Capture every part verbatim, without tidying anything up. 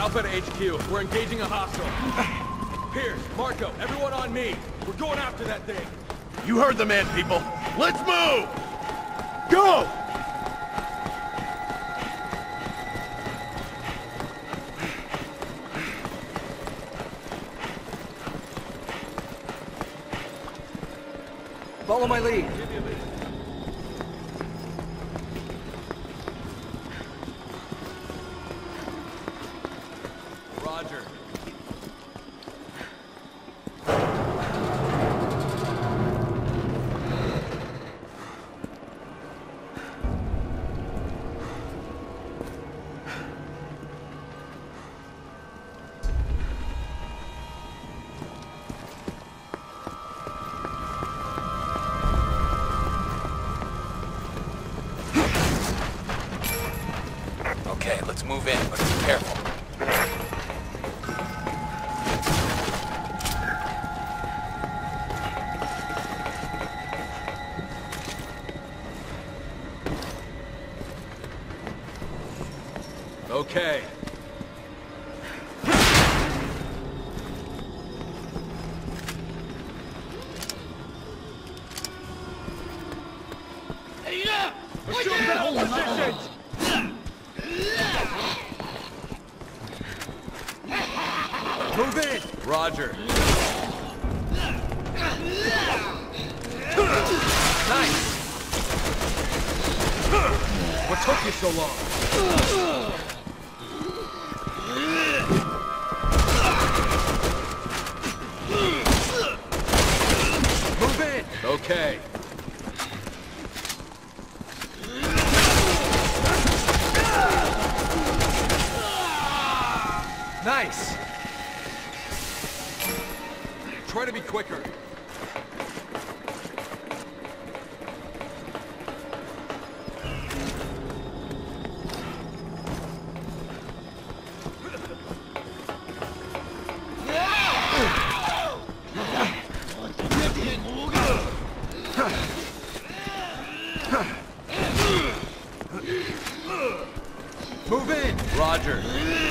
Alpha to H Q. We're engaging a hostile. Piers, Marco, everyone on me. We're going after that thing. You heard the man, people. Let's move! Go! Follow my lead. Roger. Okay, let's move in, but be careful. Okay. Assume battle positions! Move in! Roger. Nice! What took you so long? Move in! Okay. Nice! Try to be quicker. Move in! Roger.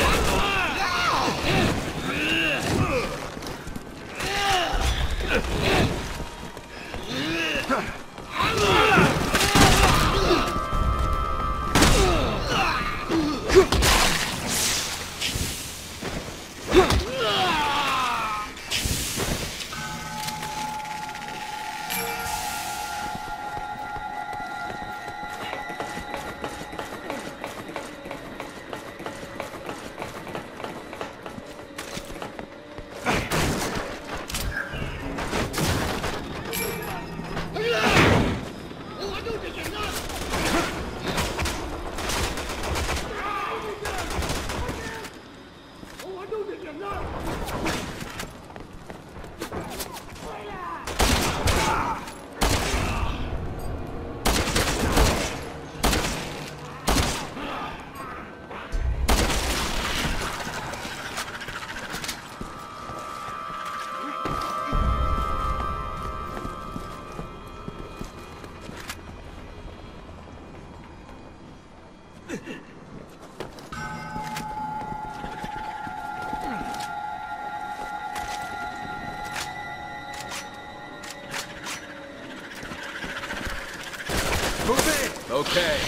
Move in! Okay.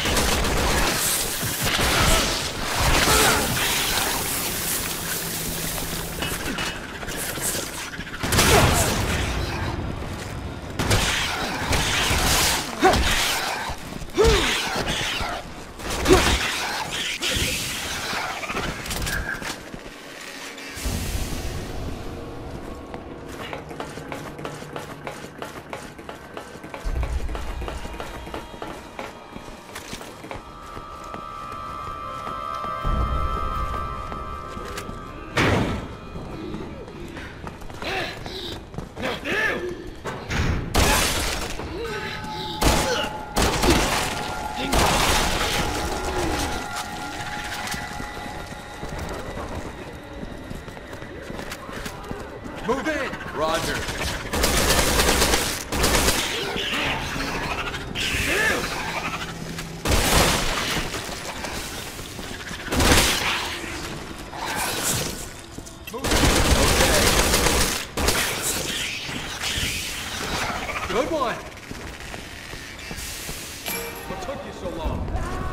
Good one. What took you so long?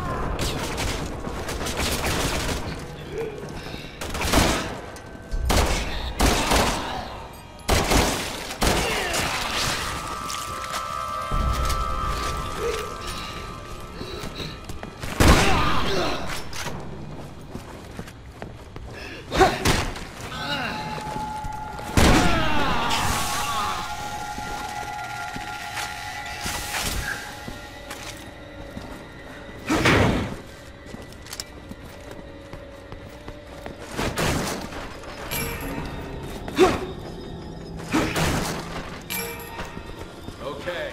Okay.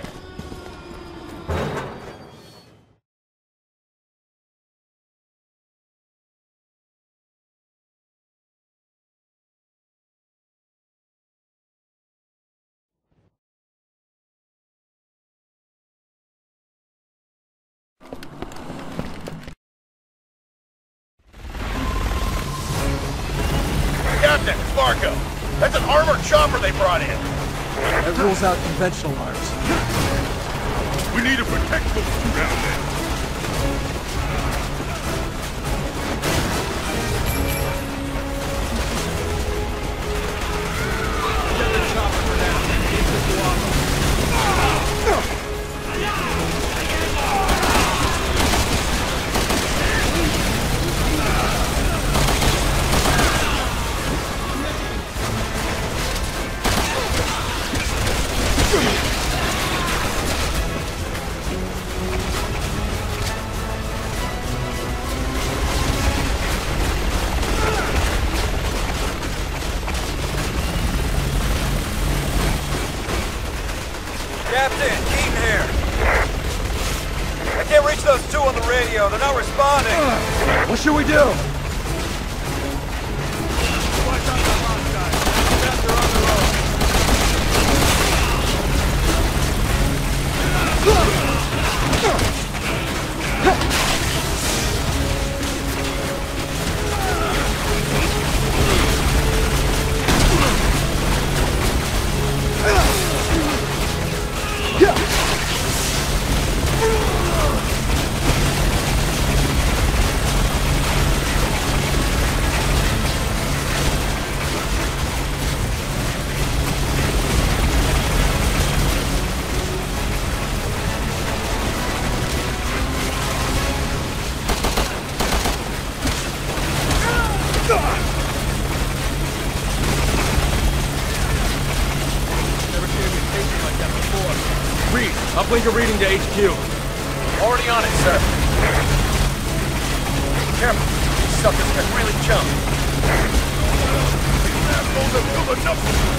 Captain, it's Marco. That's an armored chopper they brought in. That rules out conventional arms. We need to protect those two down there. Get the chopper for now. Keep the guava. Captain, Keaton here. I can't reach those two on the radio. They're not responding. What should we do? Watch out for hostiles. After on the road. Never seen anything tasting like that before. Reed, uplink a reading to H Q. Already on it, sir. Careful. These suckers can really jump. Assholes have killed enough of them.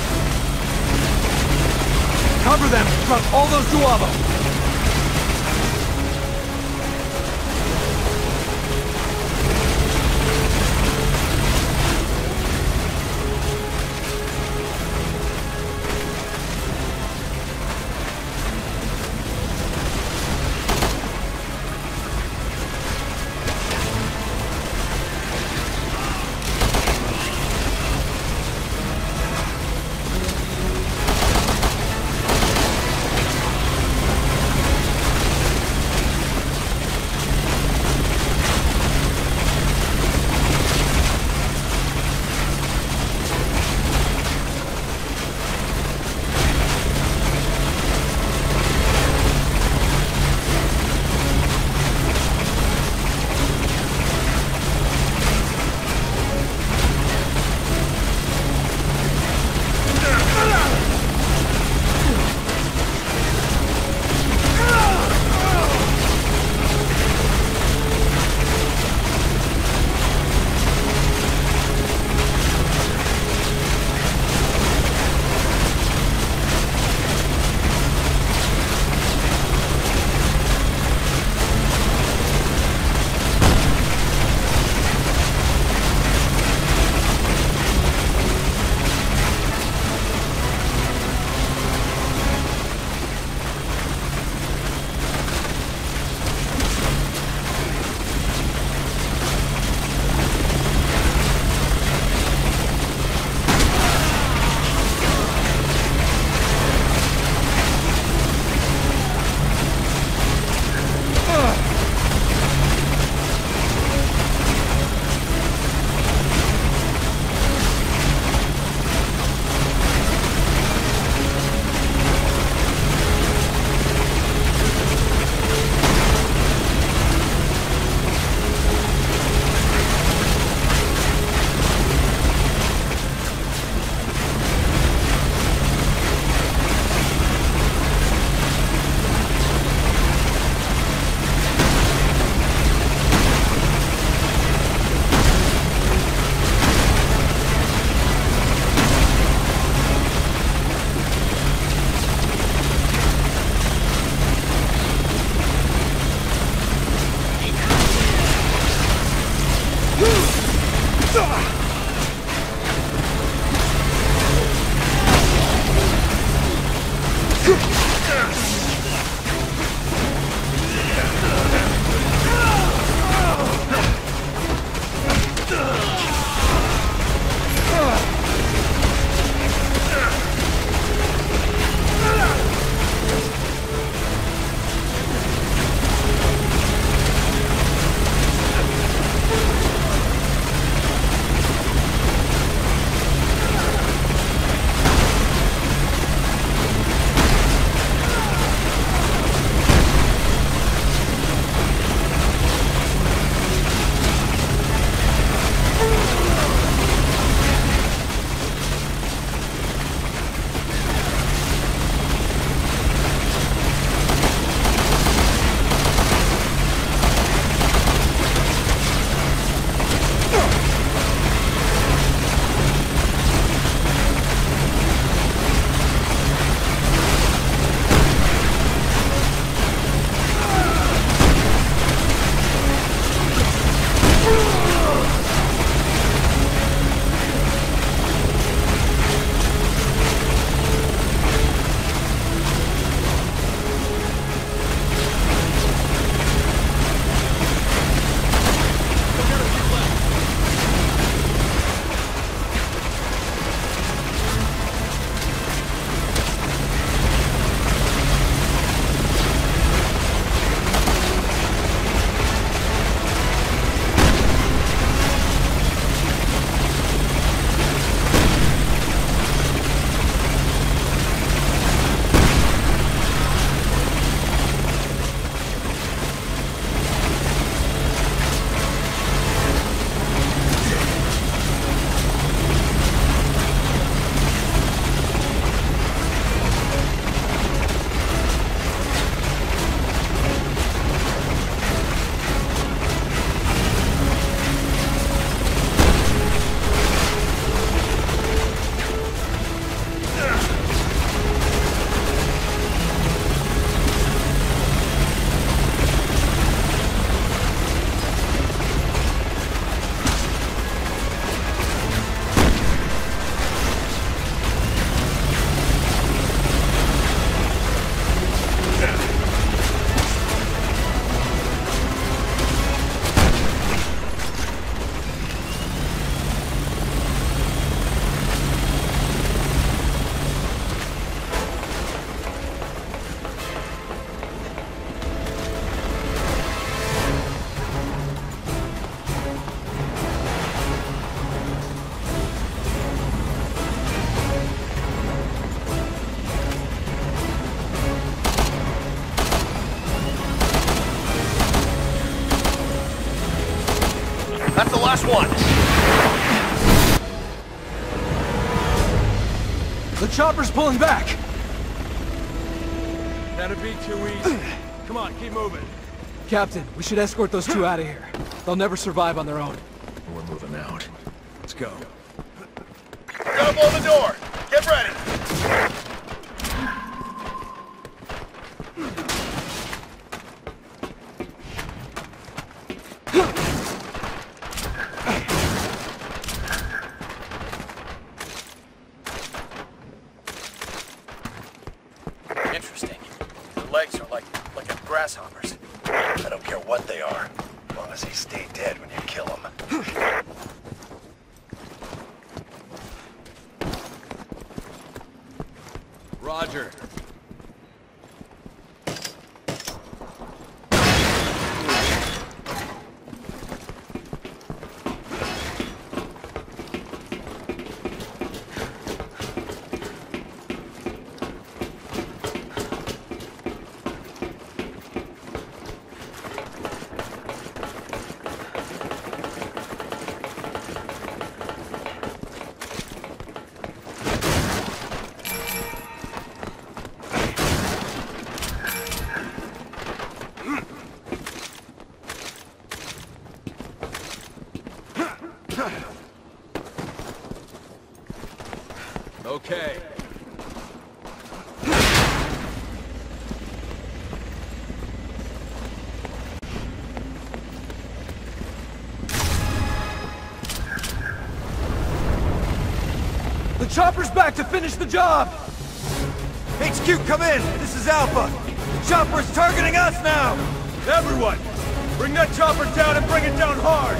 Cover them from all those Duavo. That's the last one. The chopper's pulling back. That'd be too easy. Come on, keep moving. Captain, we should escort those two out of here. They'll never survive on their own. We're moving out. Let's go. We're gonna blow the door. Get ready. Interesting. The legs are like, like a grasshopper's. I don't care what they are, as long as they stay dead when you kill them. Roger. Okay. The chopper's back to finish the job! H Q, come in! This is Alpha! Chopper's targeting us now! Everyone! Bring that chopper down and bring it down hard!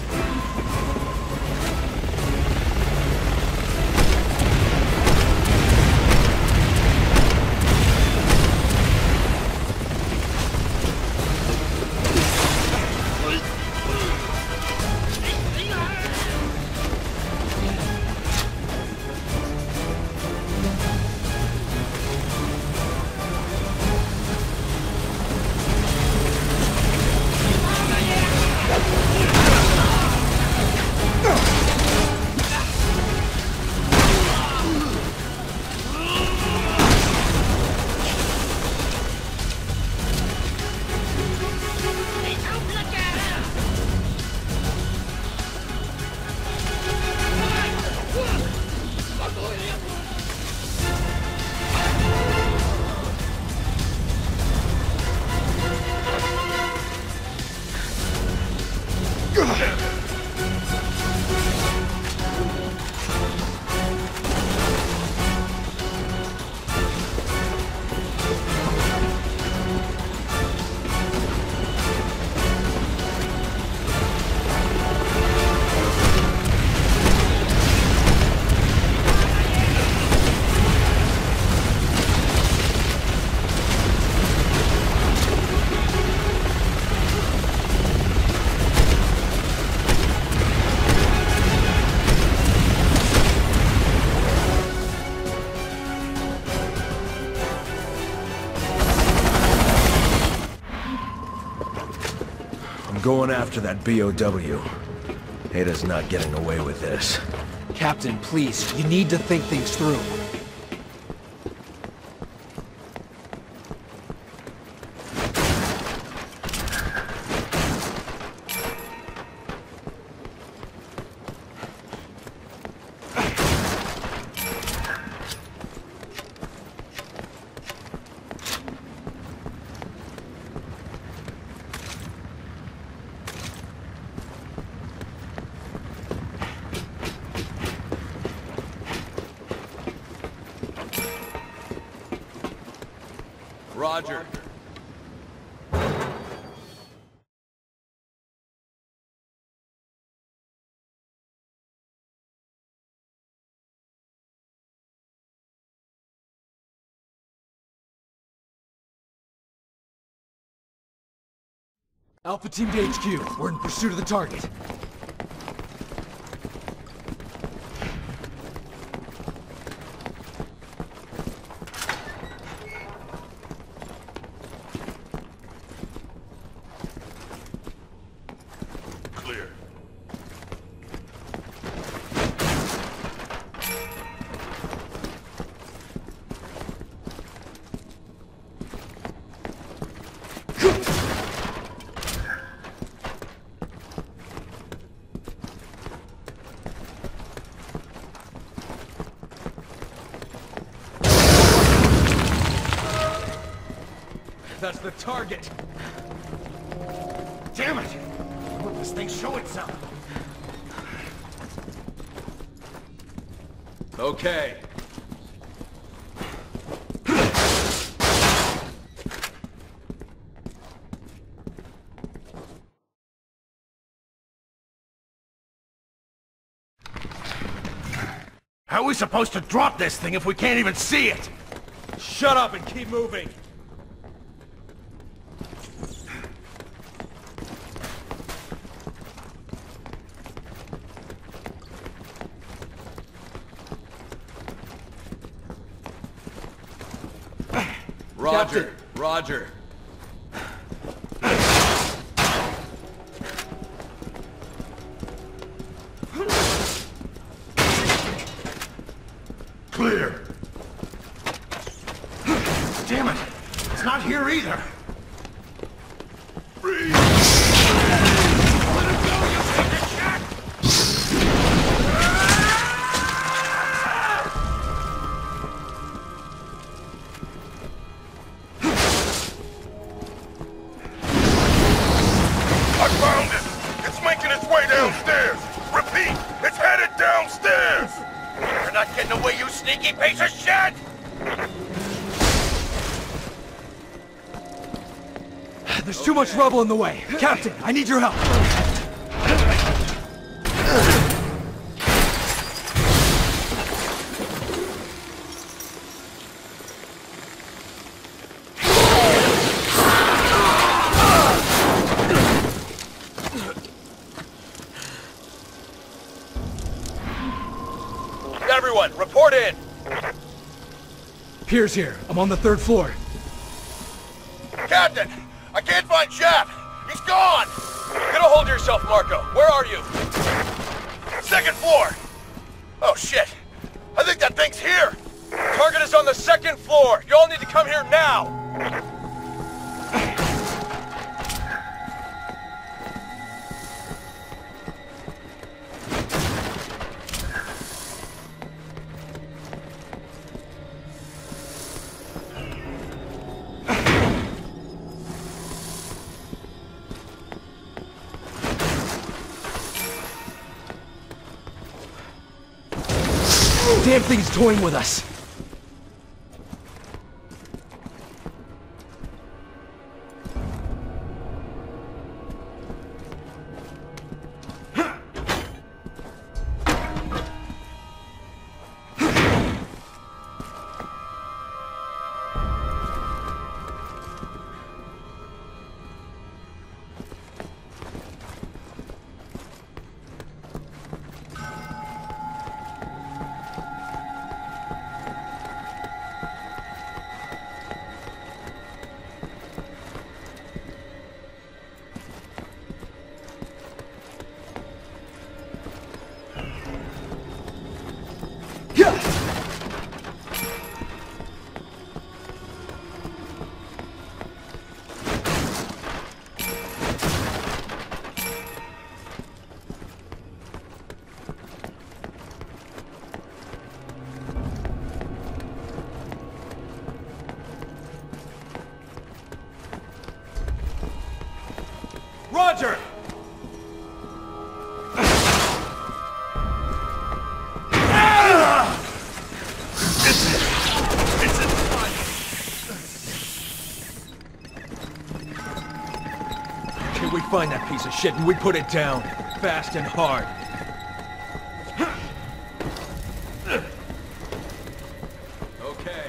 Going after that B O W Ada's not getting away with this. Captain, please, you need to think things through. Roger. Alpha Team to H Q. We're in pursuit of the target. Clear. That's the target. Damn it! Let this thing show itself. Okay. How are we supposed to drop this thing if we can't even see it? Shut up and keep moving. Roger, Captain. Roger. Clear. Damn it! It's not here either. Freeze! Let it go, you piece of shit! I found it! It's making its way downstairs! Repeat, it's headed downstairs! You're not getting away, you sneaky piece of shit! There's too much rubble in the way. Captain, I need your help. Everyone, report in! Piers here. I'm on the third floor. Captain, I can't find Chap. He's gone. Get a hold of yourself, Marco. Where are you? Second floor. Oh shit. I think that thing's here. Target is on the second floor. You all need to come here now. Damn thing's toying with us. Roger! Can we find that piece of shit and we put it down? Fast and hard. Okay.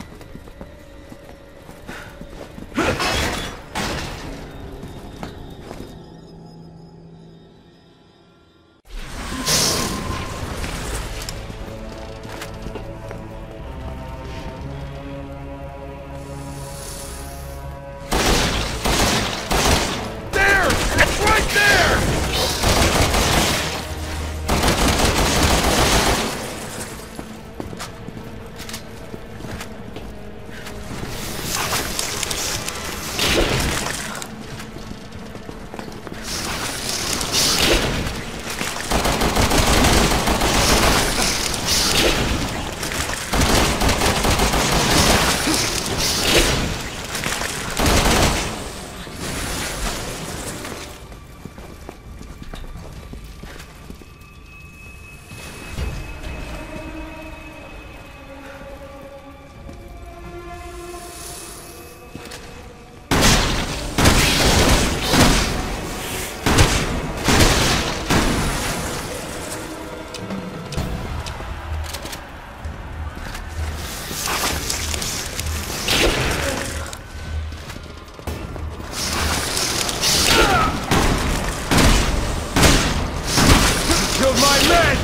Killed my men!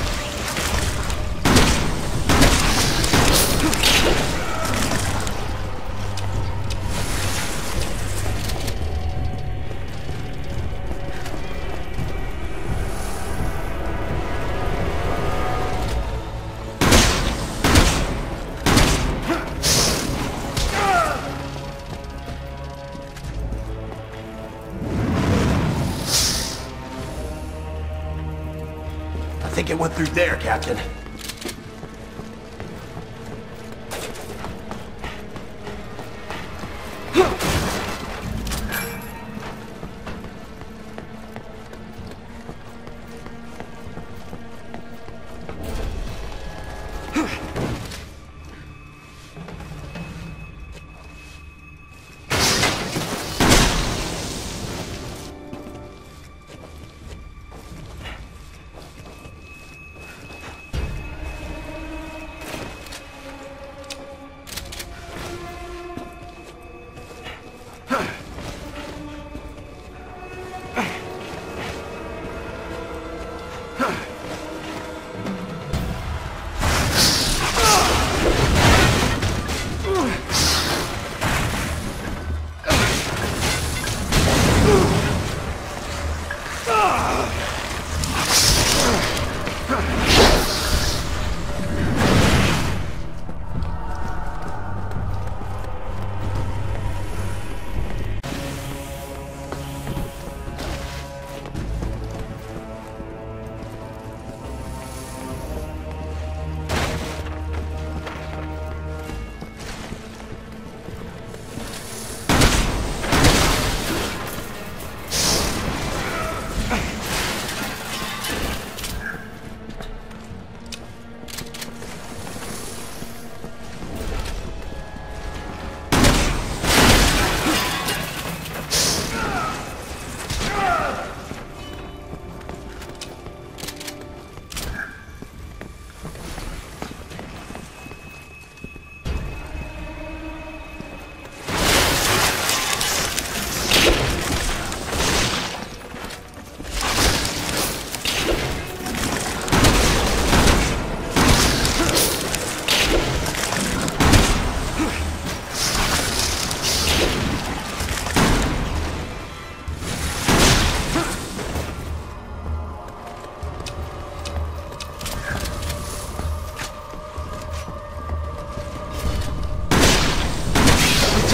I think it went through there, Captain.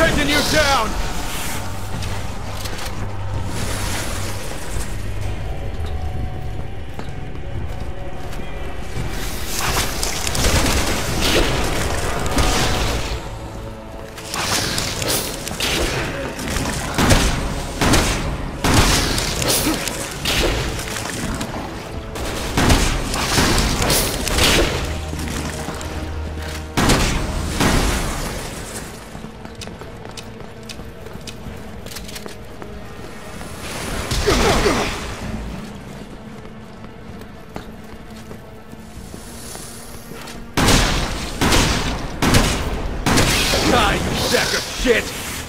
taking you down! Die, you sack of shit!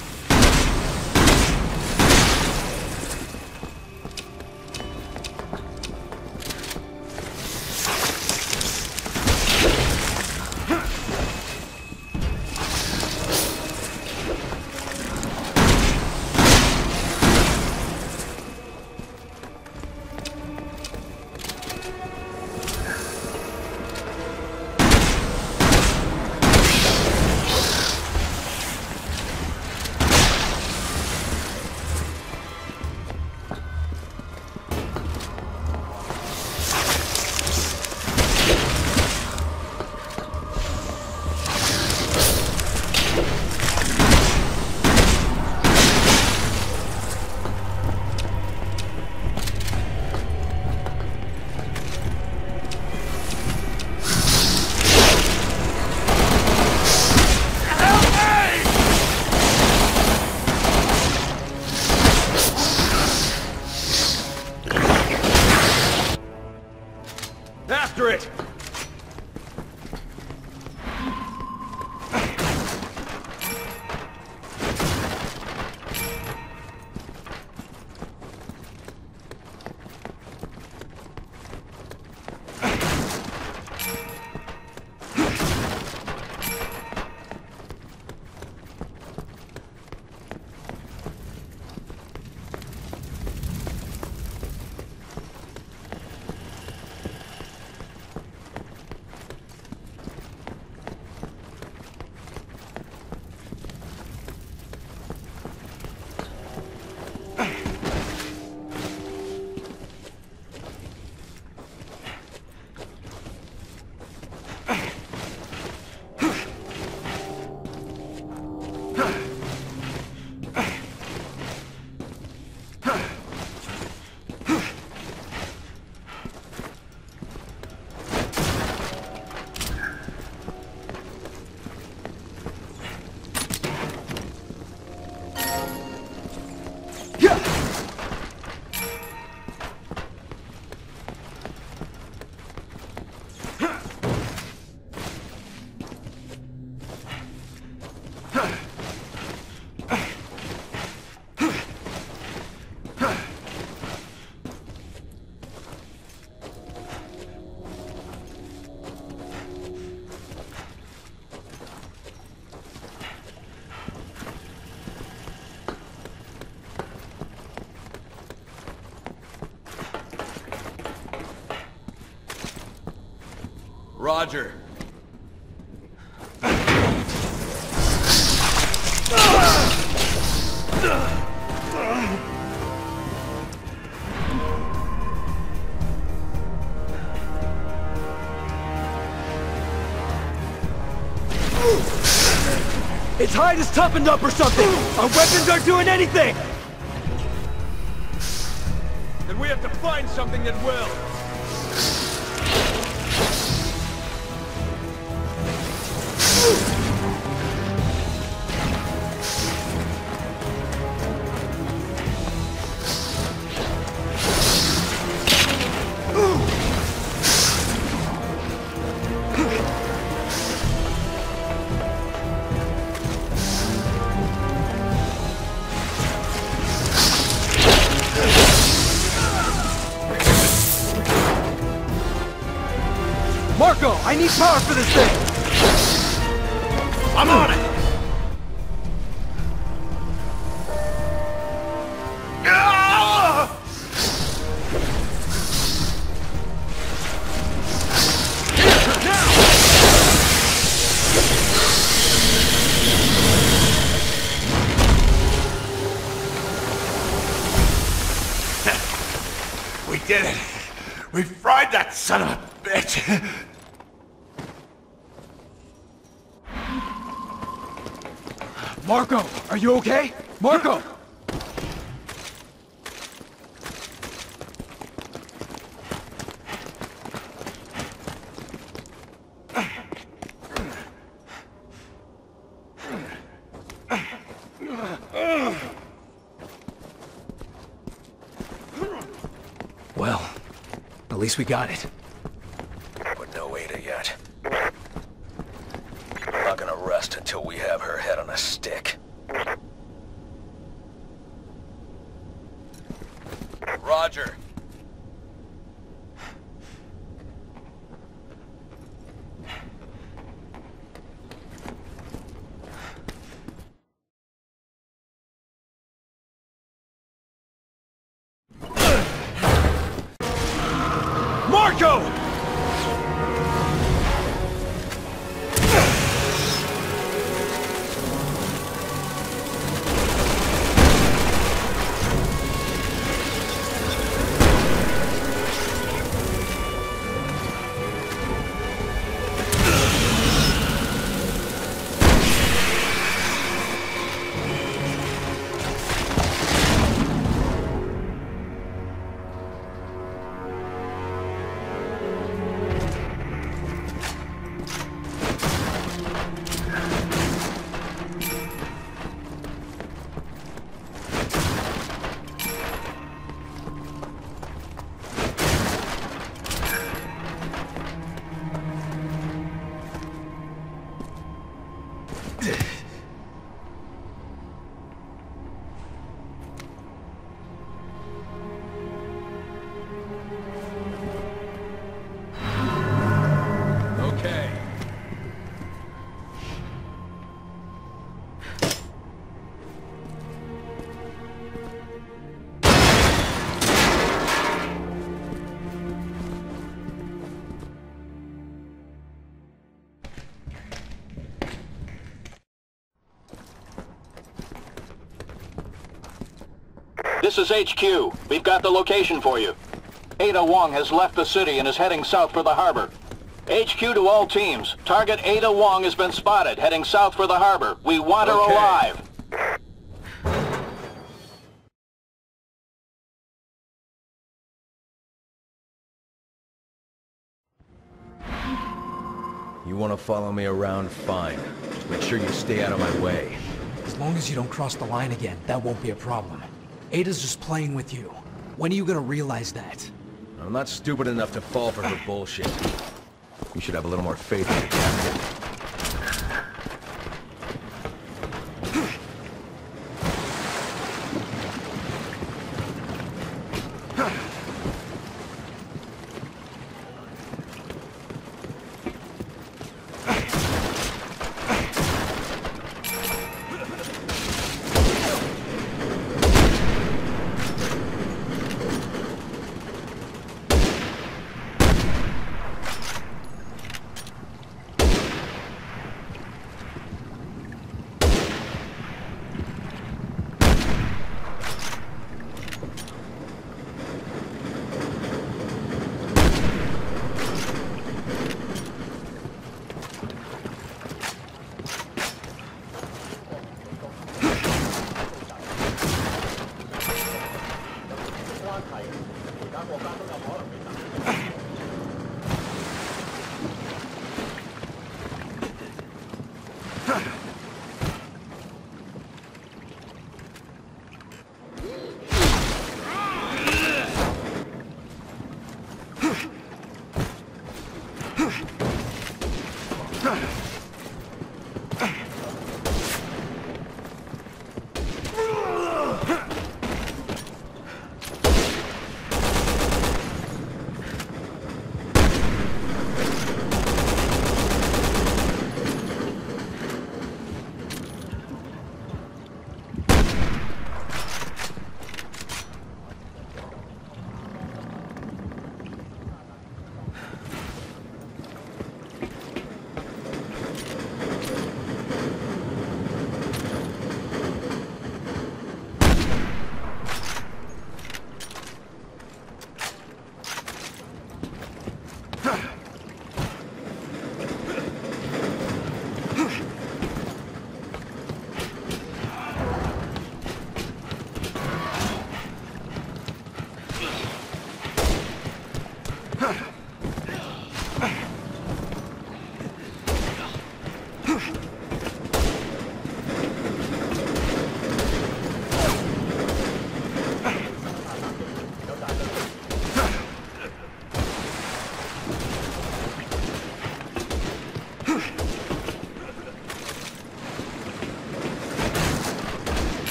After it! Roger. Its hide is toughened up or something! Our weapons aren't doing anything! Then we have to find something that will. Marco, I need power for this thing! I'm on it! did it. We fried that son of a bitch. Marco, are you okay? Marco! Well, at least we got it. But no Ada yet. I'm not gonna rest until we have her head on a stick. Roger. Marco! Okay. This is H Q. We've got the location for you. Ada Wong has left the city and is heading south for the harbor. H Q to all teams. Target Ada Wong has been spotted, heading south for the harbor. We want her Okay. alive. You wanna follow me around? Fine. Just make sure you stay out of my way. As long as you don't cross the line again, that won't be a problem. Ada's just playing with you. When are you gonna realize that? I'm not stupid enough to fall for her bullshit. You should have a little more faith in your captain.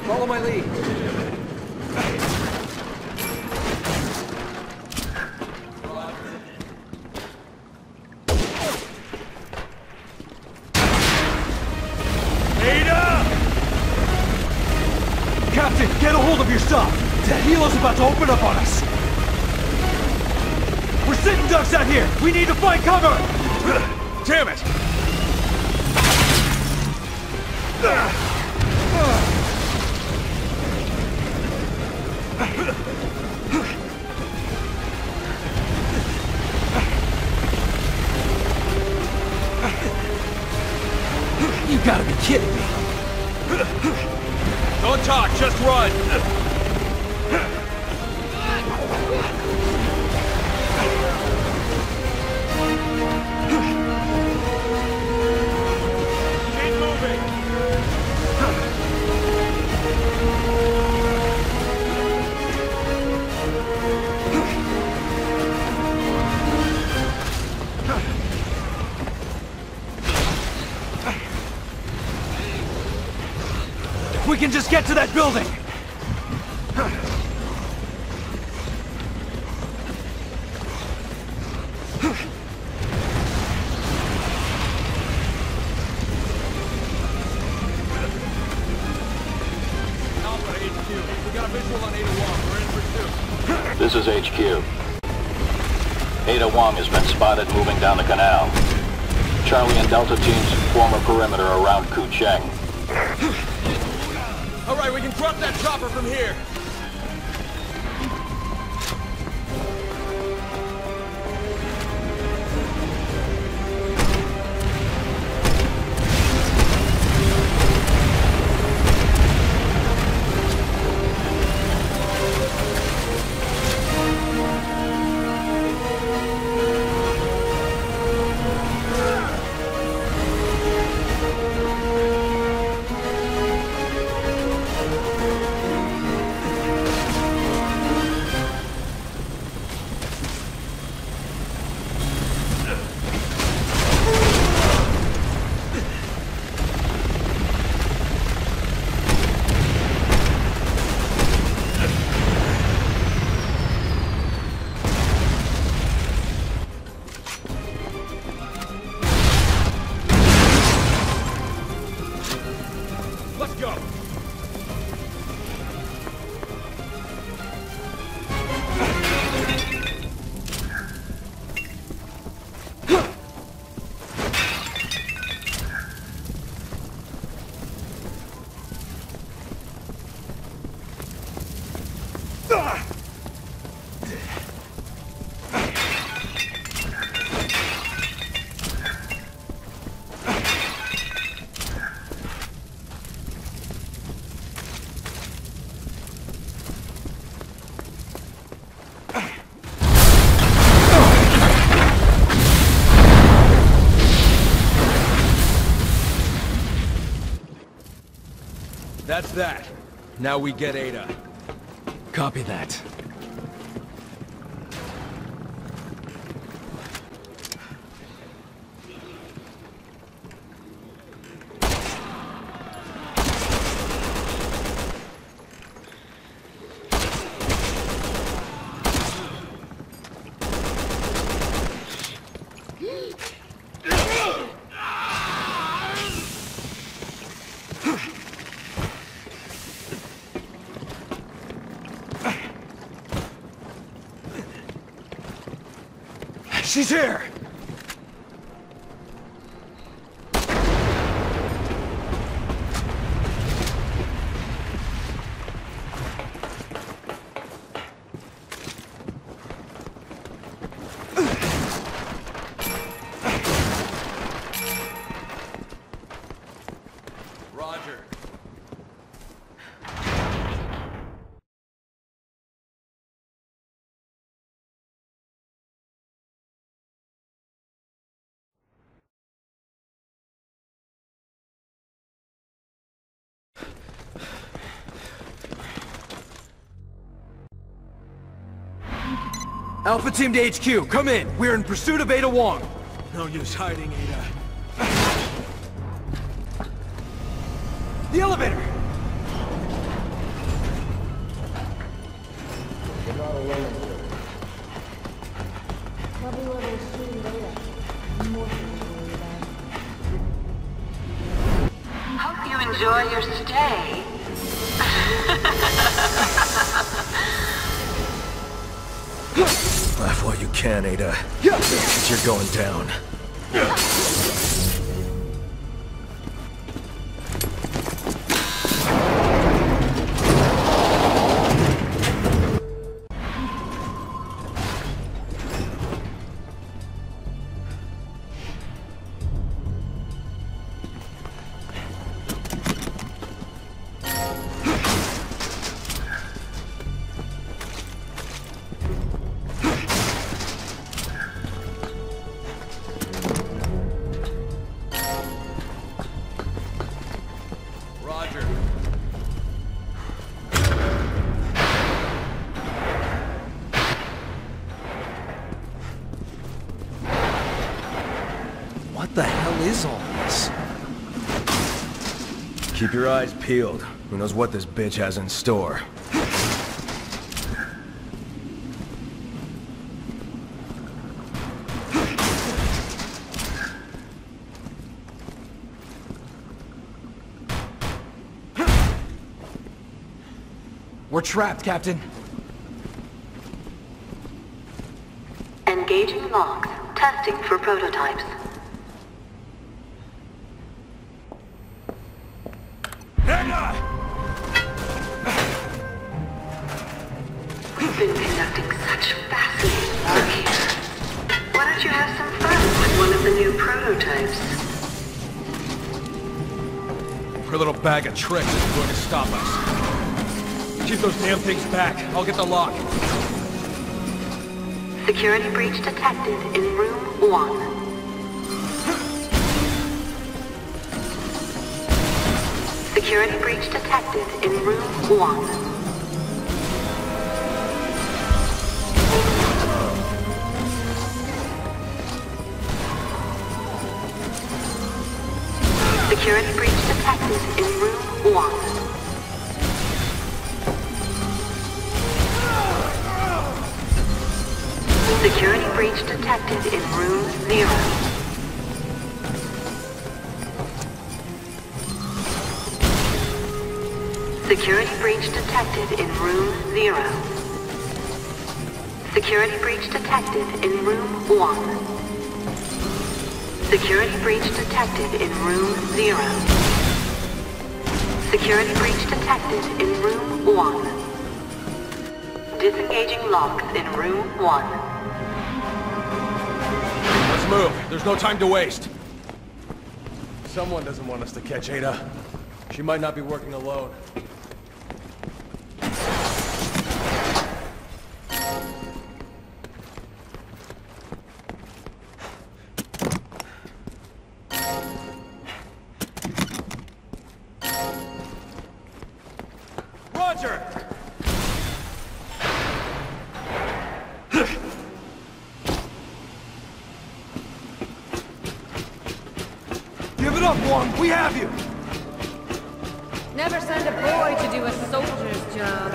Follow my lead. Captain, get a hold of yourself! That helo's about to open up on us! We're sitting ducks out here! We need to find cover! Damn it! You gotta be kidding me! Don't talk, just run! Keep moving! We can just get to that building! Alpha H Q, we got a visual on Ada Wong. We're in pursuit. This is H Q. Ada Wong has been spotted moving down the canal. Charlie and Delta teams form a perimeter around Kucheng. All right, we can drop that chopper from here. Let's go! That's that. Now we get Ada. Copy that. She's here! Roger. Alpha Team to H Q, come in. We're in pursuit of Ada Wong. No use hiding, Ada. The elevator! alone. Probably what was shooting data. More things to worry about. Hope you enjoy your stay. Laugh while you can, Ada. But you're going down. Roger. What the hell is all this? Keep your eyes peeled. Who knows what this bitch has in store? We're trapped, Captain. Engaging logs. Testing for prototypes. We've been conducting such fascinating work here. Why don't you have some fun with one of the new prototypes? Her little bag of tricks is going to stop us. Keep those damn things back. I'll get the lock. Security breach detected in room one. Security breach detected in room one. Security breach detected in room one. Security breach detected in room zero. Security breach detected in room zero. Security breach detected in room one. Security breach detected in room zero. Security breach detected in room one. Disengaging locks in room one. Let's move. There's no time to waste. Someone doesn't want us to catch Ada. She might not be working alone. Roger! Give it up, Wong! We have you! Never send a boy to do a soldier's job.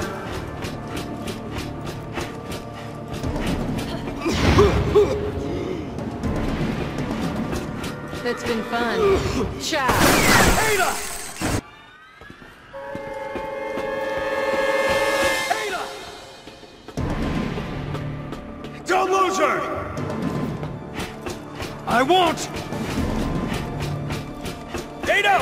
It's been fun. Ciao! Ada! Ada! Don't lose her! I won't! Ada!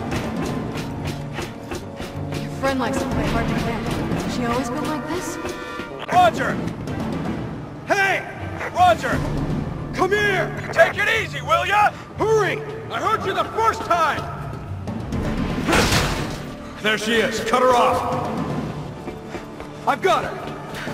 Your friend likes to play hard to get. Has she always been like this? Roger! Hey! Roger! Come here! Take it easy, will ya? Hurry! I heard you the first time! There she is. Cut her off. I've got her!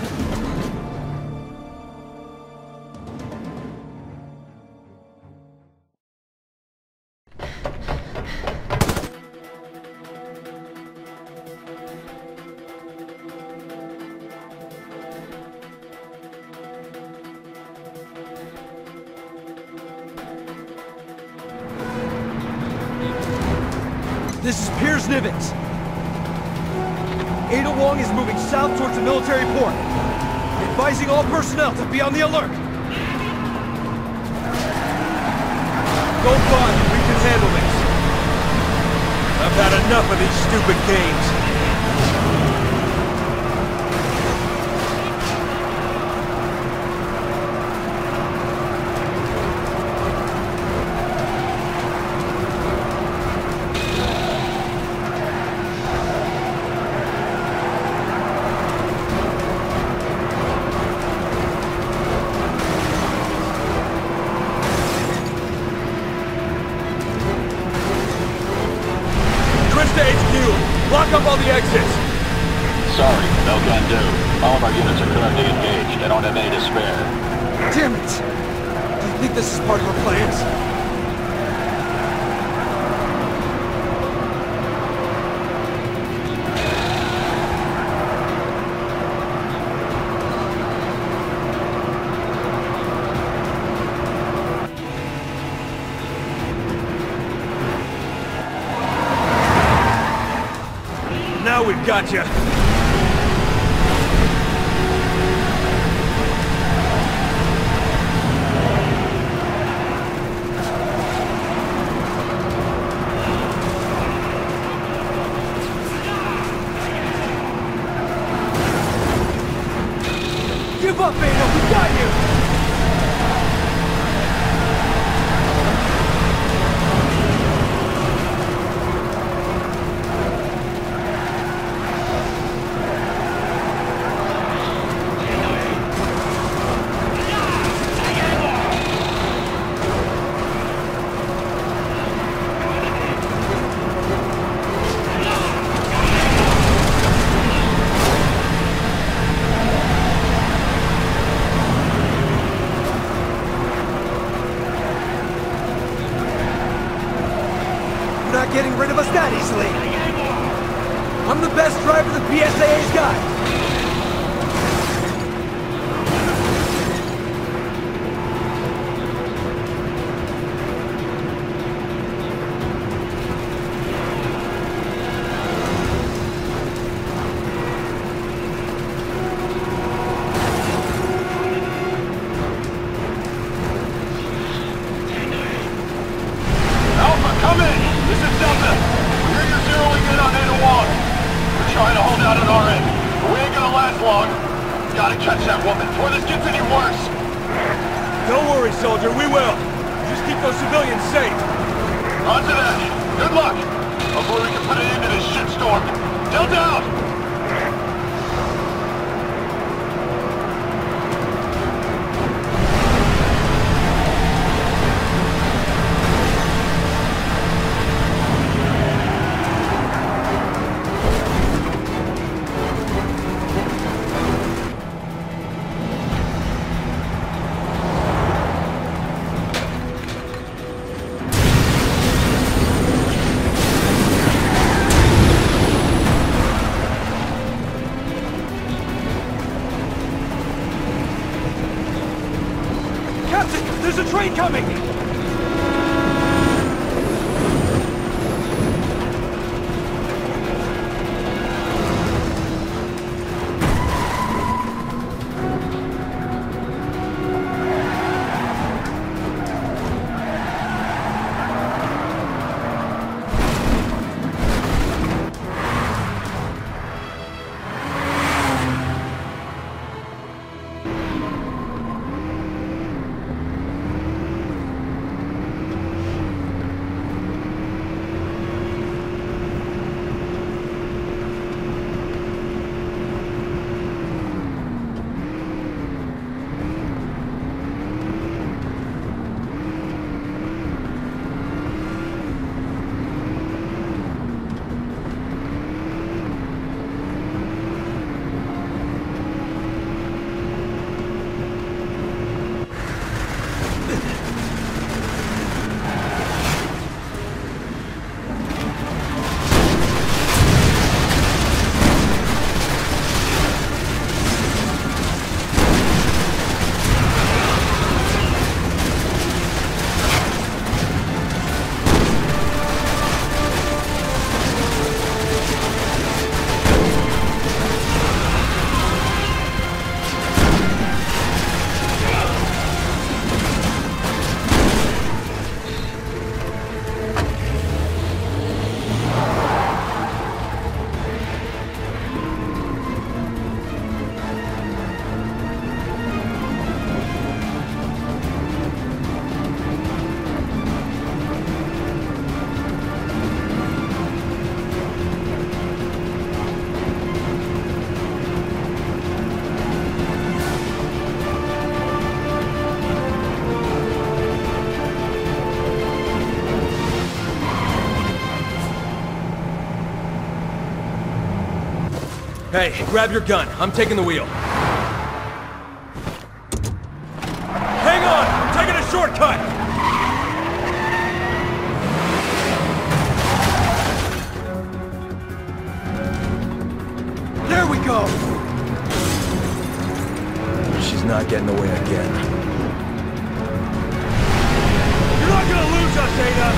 This is Piers Nivens. Ada Wong is moving south towards the military port. Advising all personnel to be on the alert. Don't bother, we can handle this. I've had enough of these stupid games. Lock up all the exits! Sorry, no can do. All of our units are currently engaged. I don't have any to spare. Damn it! Do you think this is part of our plans? Now we've got you. Give up, Ada! We got you! Not getting rid of us that easily. I'm the best driver the P S A A's got. Alpha, come in! This is Delta. We hear you're zeroing in on Ada Wong. We're trying to hold out on our end, but we ain't gonna last long. Gotta catch that woman before this gets any worse. Don't worry, soldier, we will. Just keep those civilians safe. On to that. Good luck. Hopefully we can put an end to this shitstorm. Delta out! Captain, there's a train coming! Hey, grab your gun. I'm taking the wheel. Hang on! I'm taking a shortcut! There we go! She's not getting away again. You're not gonna lose us, Ada!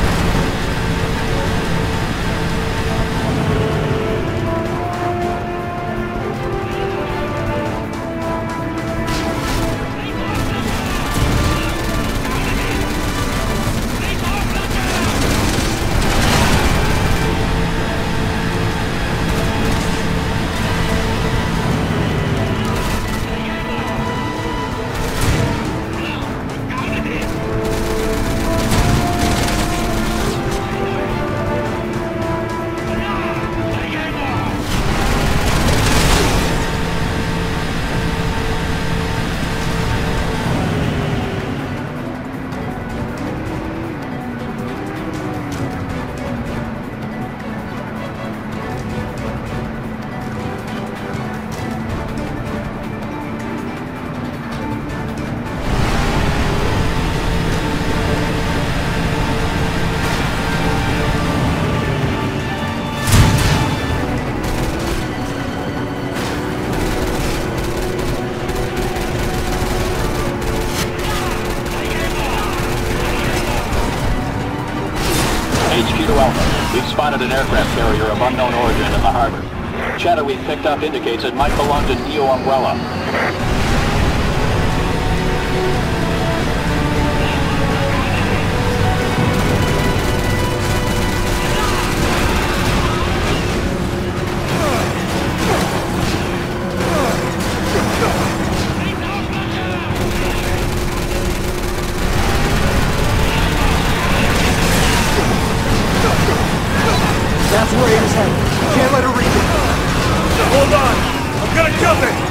H Q to Alpha. We've spotted an aircraft carrier of unknown origin in the harbor. Chatter we've picked up indicates it might belong to b o w. That's where Ada's headed. Can't let her reach it. Hold on! I'm gonna jump it!